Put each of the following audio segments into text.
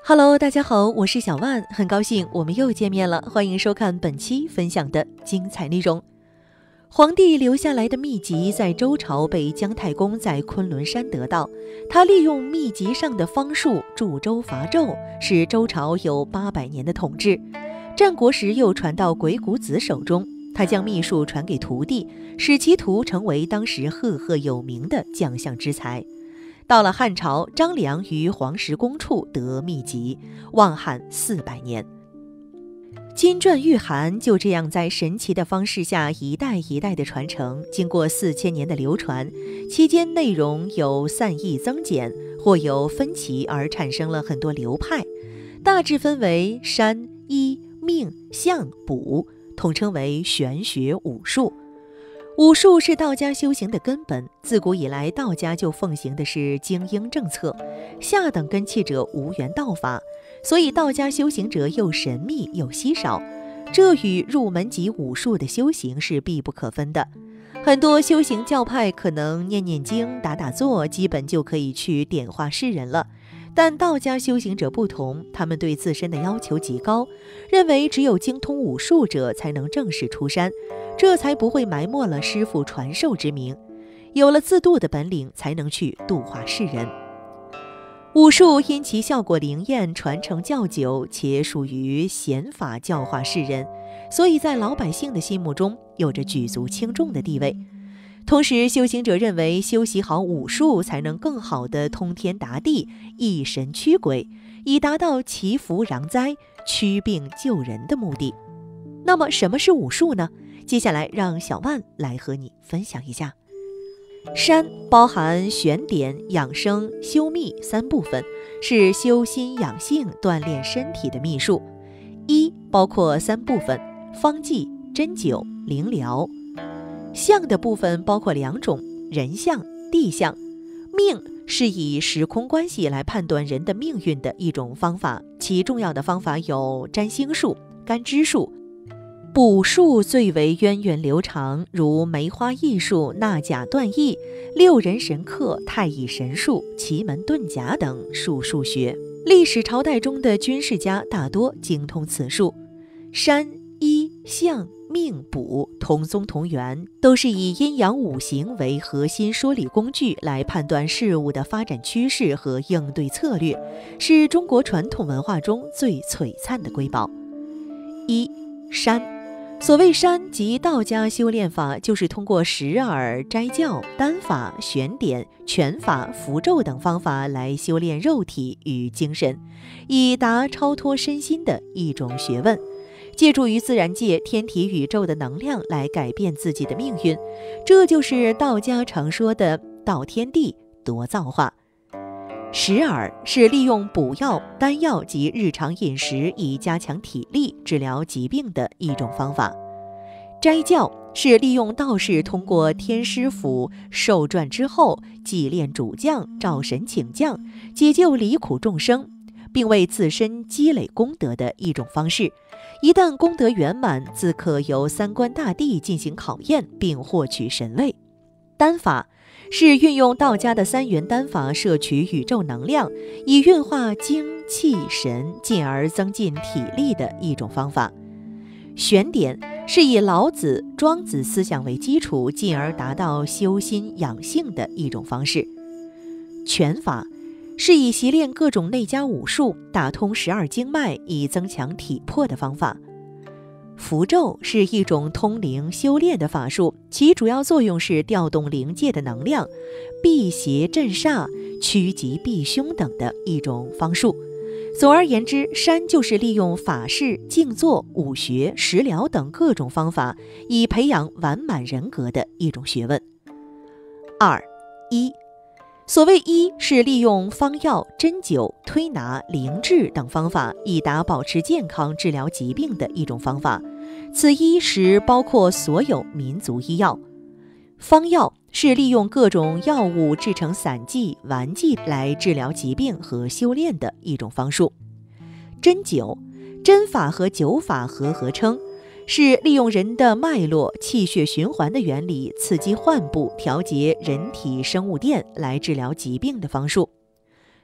Hello， 大家好，我是小万，很高兴我们又见面了，欢迎收看本期分享的精彩内容。皇帝留下来的秘籍在周朝被姜太公在昆仑山得到，他利用秘籍上的方术助周伐纣，使周朝有800年的统治。战国时又传到鬼谷子手中，他将秘术传给徒弟，使其徒成为当时赫赫有名的将相之才。到了汉朝，张良于黄石公处得秘籍，望汉400年。金传玉函就这样在神奇的方式下一代一代的传承，经过4000年的流传，期间内容有散佚增减，或有分歧而产生了很多流派，大致分为山、医、命、相、卜，统称为玄学武术。武术是道家修行的根本，自古以来道家就奉行的是精英政策，下等根器者无缘道法，所以道家修行者又神秘又稀少，这与入门级武术的修行是必不可分的。很多修行教派可能念念经、打打坐，基本就可以去点化世人了，但道家修行者不同，他们对自身的要求极高，认为只有精通武术者才能正式出山，这才不会埋没了师父传授之名，有了自度的本领，才能去度化世人。武术因其效果灵验，传承较久，且属于显法教化世人，所以在老百姓的心目中有着举足轻重的地位。同时，修行者认为修习好武术才能更好地通天达地、一神驱鬼，以达到祈福攘灾、驱病救人的目的。那么什么是武术呢？接下来让小万来和你分享一下。山包含玄典、养生、修秘3部分，是修心养性、锻炼身体的秘术。医包括3部分，方剂、针灸、灵疗。相的部分包括2种，人相、地相。命是以时空关系来判断人的命运的一种方法，其重要的方法有占星术、干支术。卜术最为源远流长，如梅花易数、纳甲断易、6人神课、太乙神术、奇门遁甲等术学。历史朝代中的军事家大多精通此术。山、医、相、命、卜同宗同源，都是以阴阳五行为核心说理工具来判断事物的发展趋势和应对策略，是中国传统文化中最璀璨的瑰宝。一、山。所谓山即道家修炼法，就是通过十耳、斋教、丹法、玄典、拳法、符咒等方法来修炼肉体与精神，以达超脱身心的一种学问，借助于自然界、天体宇宙的能量来改变自己的命运，这就是道家常说的道天地、夺造化。十耳是利用补药、丹药及日常饮食以加强体力、治疗疾病的一种方法。斋教是利用道士通过天师府受传之后，祭炼主将、召神请将，解救离苦众生，并为自身积累功德的一种方式。一旦功德圆满，自可由3官大帝进行考验，并获取神位。丹法是运用道家的3元丹法摄取宇宙能量，以运化精气神，进而增进体力的一种方法。玄典是以老子、庄子思想为基础，进而达到修心养性的一种方式。拳法是以习练各种内家武术，打通12经脉，以增强体魄的方法。符咒是一种通灵修炼的法术，其主要作用是调动灵界的能量，辟邪镇煞、趋吉避凶等的一种方术。总而言之，山就是利用法事、静坐、武学、食疗等各种方法，以培养完满人格的一种学问。2、医。所谓医是利用方药、针灸、推拿、灵治等方法，以达保持健康、治疗疾病的一种方法。此医时包括所有民族医药。方药是利用各种药物制成散剂、丸剂来治疗疾病和修炼的一种方术。针灸，针法和灸法合称，是利用人的脉络、气血循环的原理，刺激患部，调节人体生物电来治疗疾病的方术。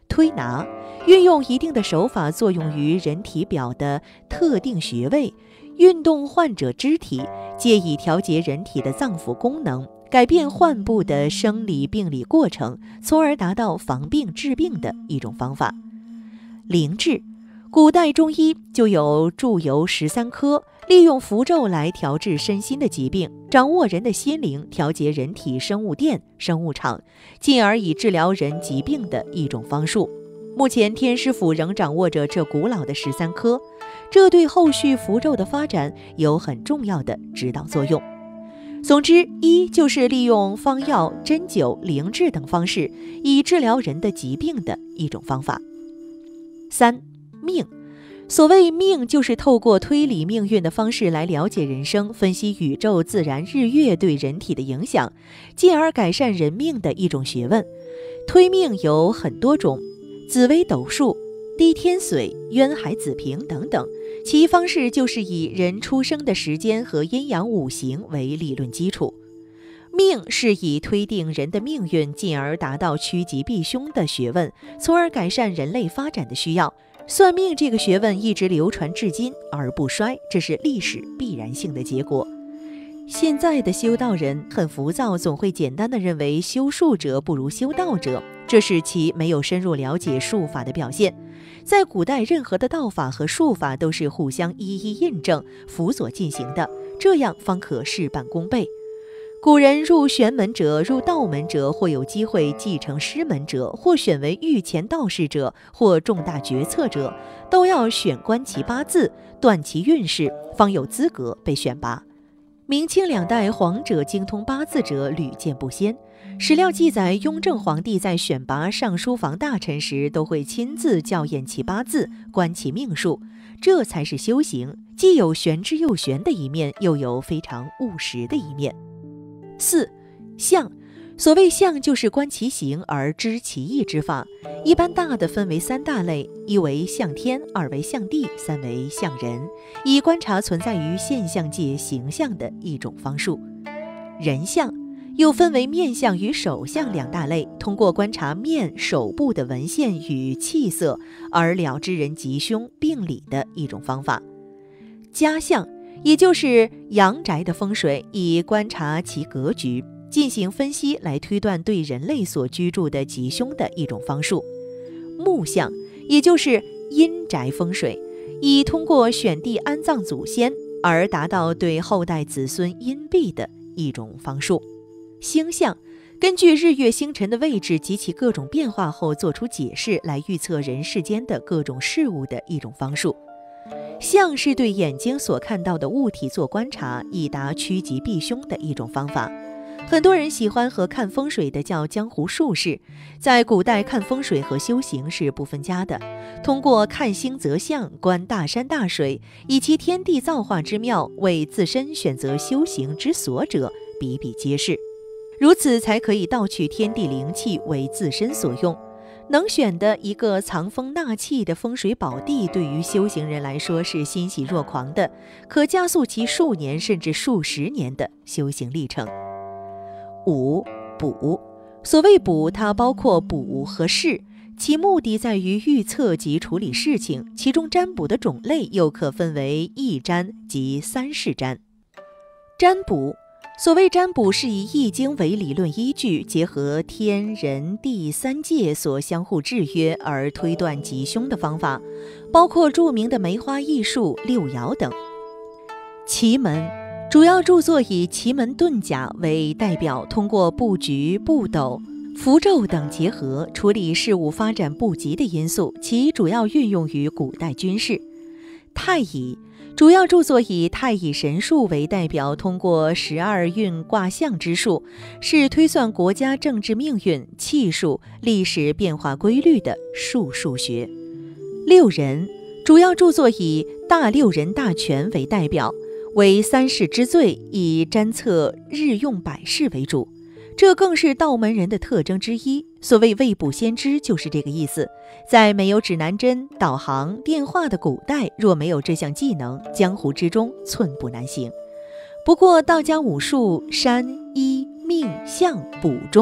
推拿，运用一定的手法作用于人体表的特定穴位，运动患者肢体，借以调节人体的脏腑功能，改变患部的生理病理过程，从而达到防病治病的一种方法。灵治，古代中医就有祝由13科，利用符咒来调治身心的疾病，掌握人的心灵，调节人体生物电、生物场，进而以治疗人疾病的一种方术。目前天师府仍掌握着这古老的13科，这对后续符咒的发展有很重要的指导作用。总之，一就是利用方药、针灸、灵治等方式，以治疗人的疾病的一种方法。3. 命。所谓命，就是透过推理命运的方式来了解人生，分析宇宙、自然、日月对人体的影响，进而改善人命的一种学问。推命有很多种，紫微斗数、地天髓、渊海子平等等，其方式就是以人出生的时间和阴阳五行为理论基础。命是以推定人的命运，进而达到趋吉避凶的学问，从而改善人类发展的需要。算命这个学问一直流传至今而不衰，这是历史必然性的结果。现在的修道人很浮躁，总会简单地认为修术者不如修道者，这是其没有深入了解术法的表现。在古代，任何的道法和术法都是互相一一印证、辅佐进行的，这样方可事半功倍。古人入玄门者、入道门者，或有机会继承师门者，或选为御前道士者，或重大决策者，都要选观其八字，断其运势，方有资格被选拔。明清两代皇者精通八字者屡见不鲜。史料记载，雍正皇帝在选拔上书房大臣时，都会亲自校验其八字，观其命数，这才是修行，既有玄之又玄的一面，又有非常务实的一面。4. 相。所谓相，就是观其形而知其意之法。一般大的分为3大类，一为相天，二为相地，三为相人，以观察存在于现象界形象的一种方术。人相又分为面相与手相2大类，通过观察面、手部的纹线与气色而了知人吉凶病理的一种方法。家相也就是阳宅的风水，以观察其格局，进行分析来推断对人类所居住的吉凶的一种方术。墓相也就是阴宅风水，以通过选地安葬祖先而达到对后代子孙荫庇的一种方术。星相根据日月星辰的位置及其各种变化后做出解释，来预测人世间的各种事物的一种方术。相是对眼睛所看到的物体做观察，以达趋吉避凶的一种方法。很多人喜欢和看风水的叫江湖术士，在古代看风水和修行是不分家的，通过看星择相、观大山大水，以其天地造化之妙，为自身选择修行之所者比比皆是，如此才可以盗取天地灵气为自身所用。能选的一个藏风纳气的风水宝地，对于修行人来说是欣喜若狂的，可加速其数年甚至数十年的修行历程。5. 卜。所谓卜，它包括卜和筮，其目的在于预测及处理事情，其中占卜的种类又可分为易占及三式占。占卜，所谓占卜是以易经为理论依据，结合天人地三界所相互制约而推断吉凶的方法，包括著名的梅花易数、六爻等。奇门主要著作以奇门遁甲为代表，通过布局、布斗、符咒等结合，处理事物发展不及的因素，其主要运用于古代军事。太乙主要著作以太乙神术为代表，通过12运卦象之术，是推算国家政治命运、气数、历史变化规律的数学。六人主要著作以大六人大全为代表，为三世之最，以占测日用百事为主，这更是道门人的特征之一。所谓未卜先知就是这个意思。在没有指南针、导航、电话的古代，若没有这项技能，江湖之中寸步难行。不过道家武术山医命相卜中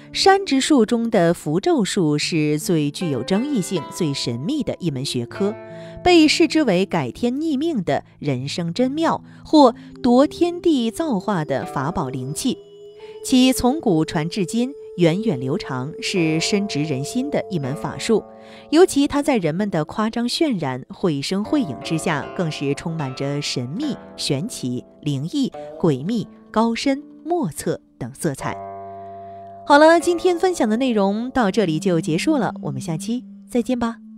山之术中的符咒术是最具有争议性、最神秘的一门学科，被视之为改天逆命的人生真妙，或夺天地造化的法宝灵器。其从古传至今，源远流长，是深植人心的一门法术。尤其它在人们的夸张渲染、绘声绘影之下，更是充满着神秘、玄奇、灵异、诡秘、高深、莫测等色彩。好了，今天分享的内容到这里就结束了，我们下期再见吧。